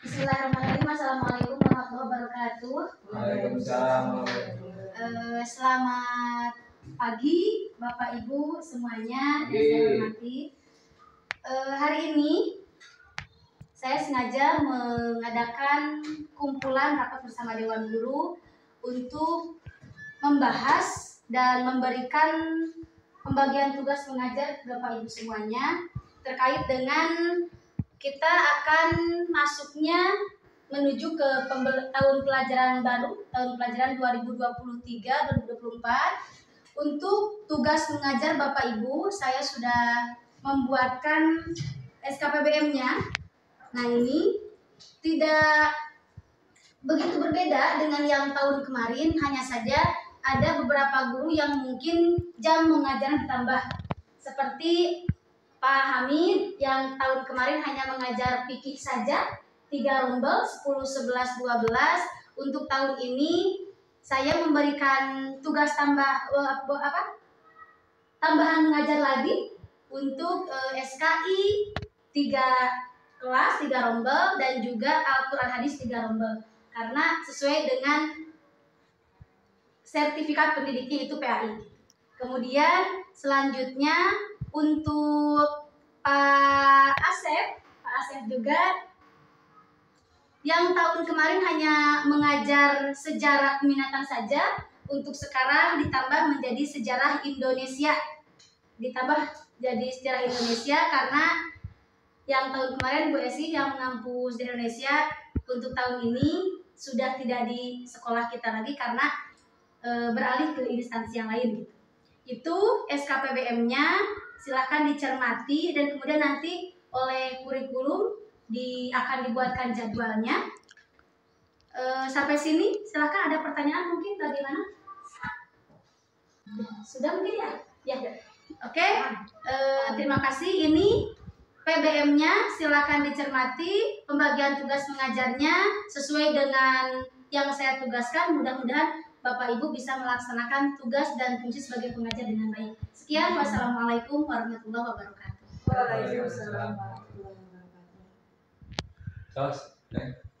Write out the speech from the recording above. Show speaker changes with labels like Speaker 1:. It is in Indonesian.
Speaker 1: Bismillahirrahmanirrahim. Assalamualaikum warahmatullahi wabarakatuh.
Speaker 2: Waalaikumsalam.
Speaker 1: Selamat pagi Bapak Ibu semuanya yang saya hormati. Hari ini saya sengaja mengadakan kumpulan rapat bersama Dewan Guru untuk membahas dan memberikan pembagian tugas mengajar Bapak Ibu semuanya terkait dengan kita akan masuknya menuju ke tahun pelajaran baru, tahun pelajaran 2023-2024. Untuk tugas mengajar Bapak Ibu, saya sudah membuatkan SKPBM-nya. Nah, ini tidak begitu berbeda dengan yang tahun kemarin, hanya saja ada beberapa guru yang mungkin jam mengajar ditambah. Seperti Pak Hamid yang tahun kemarin hanya mengajar fikih saja 3 rombel 10, 11, 12. Untuk tahun ini saya memberikan tugas tambahan mengajar lagi untuk SKI 3 kelas 3 rombel dan juga Al-Quran Hadis 3 rombel karena sesuai dengan sertifikat pendidik itu PAI. Kemudian selanjutnya untuk Pak Asep juga yang tahun kemarin hanya mengajar sejarah keminatan saja, untuk sekarang ditambah menjadi sejarah Indonesia. Karena yang tahun kemarin Bu Esi yang mengampus di Indonesia, untuk tahun ini sudah tidak di sekolah kita lagi karena beralih ke instansi yang lain. Itu SKPBM-nya, silahkan dicermati dan kemudian nanti oleh kurikulum akan dibuatkan jadwalnya. Sampai sini silahkan, ada pertanyaan mungkin bagaimana? Sudah mungkin ya? Ya. Oke. Terima kasih. Ini PBM-nya silahkan dicermati, pembagian tugas mengajarnya sesuai dengan yang saya tugaskan. Mudah-mudahan Bapak Ibu bisa melaksanakan tugas dan fungsi sebagai pengajar dengan baik. Sekian, wassalamualaikum warahmatullahi wabarakatuh.
Speaker 2: Waalaikumsalam warahmatullahi wabarakatuh.